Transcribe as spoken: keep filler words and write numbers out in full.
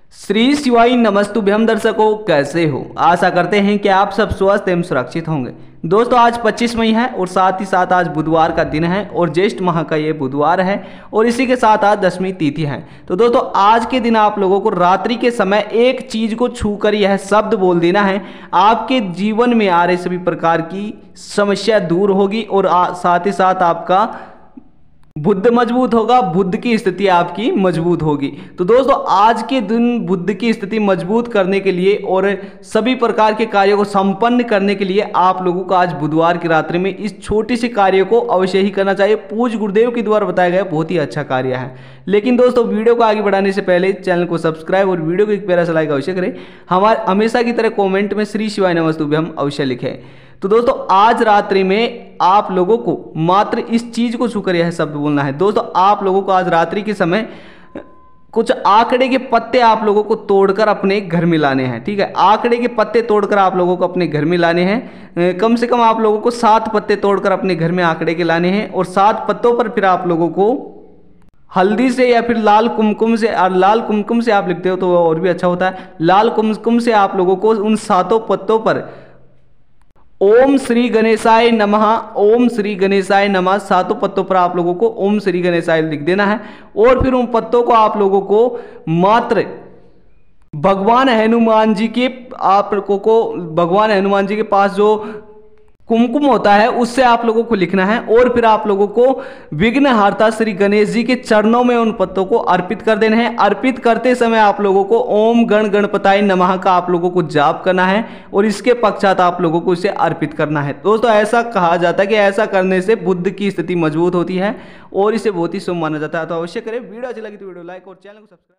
श्री शिवाय नमस्तुभ्यम दर्शकों, कैसे हो? आशा करते हैं कि आप सब स्वस्थ एवं सुरक्षित होंगे। दोस्तों, आज पच्चीस मई है और साथ ही साथ आज बुधवार का दिन है और ज्येष्ठ माह का ये बुधवार है और इसी के साथ आज दशमी तिथि है। तो दोस्तों, आज के दिन आप लोगों को रात्रि के समय एक चीज को छूकर यह शब्द बोल देना है। आपके जीवन में आ रहे सभी प्रकार की समस्या दूर होगी और साथ ही साथ आपका बुद्ध मजबूत होगा, बुद्ध की स्थिति आपकी मजबूत होगी। तो दोस्तों, आज के दिन बुद्ध की स्थिति मजबूत करने के लिए और सभी प्रकार के कार्यों को संपन्न करने के लिए आप लोगों को आज बुधवार की रात्रि में इस छोटे से कार्य को अवश्य ही करना चाहिए। पूज्य गुरुदेव के द्वारा बताया गया बहुत ही अच्छा कार्य है। लेकिन दोस्तों, वीडियो को आगे बढ़ाने से पहले चैनल को सब्सक्राइब और वीडियो को एक प्यारा सा लाइक अवश्य करें। हमारे हमेशा की तरह कॉमेंट में श्री शिवाय नमस्तुभ्यम अवश्य लिखें। तो दोस्तों, आज रात्रि में आप लोगों को मात्र इस चीज को छूकर यह शब्द बोलना है। दोस्तों, आप लोगों को आज रात्रि के समय कुछ आंकड़े के पत्ते आप लोगों को तोड़कर अपने घर में लाने हैं। ठीक है, आंकड़े के पत्ते तोड़कर आप लोगों को अपने घर में लाने हैं। कम से कम आप लोगों को सात पत्ते तोड़कर अपने घर में आंकड़े के लाने हैं और सात पत्तों पर फिर आप लोगों को हल्दी से या फिर लाल कुमकुम से, और लाल कुमकुम से आप लिखते हो तो और भी अच्छा होता है। लाल कुमकुम से आप लोगों को उन सातों पत्तों पर ओम श्री गणेशाय नमः, ओम श्री गणेशाय नमः सातों पत्तों पर आप लोगों को ओम श्री गणेशाय लिख देना है। और फिर उन पत्तों को आप लोगों को मात्र भगवान हनुमान जी के आप लोगों को भगवान हनुमान जी के पास जो कुमकुम होता है उससे आप लोगों को लिखना है और फिर आप लोगों को विघ्नहर्ता श्री गणेश जी के चरणों में उन पत्तों को अर्पित कर देना है। अर्पित करते समय आप लोगों को ओम गण गणपताय नमः का आप लोगों को जाप करना है और इसके पश्चात आप लोगों को इसे अर्पित करना है। दोस्तों, ऐसा कहा जाता है कि ऐसा करने से बुद्ध की स्थिति मजबूत होती है और इसे बहुत ही शुभ माना जाता है। तो अवश्य करें। वीडियो अच्छी लगी तो वीडियो लाइक और चैनल को सब्सक्राइब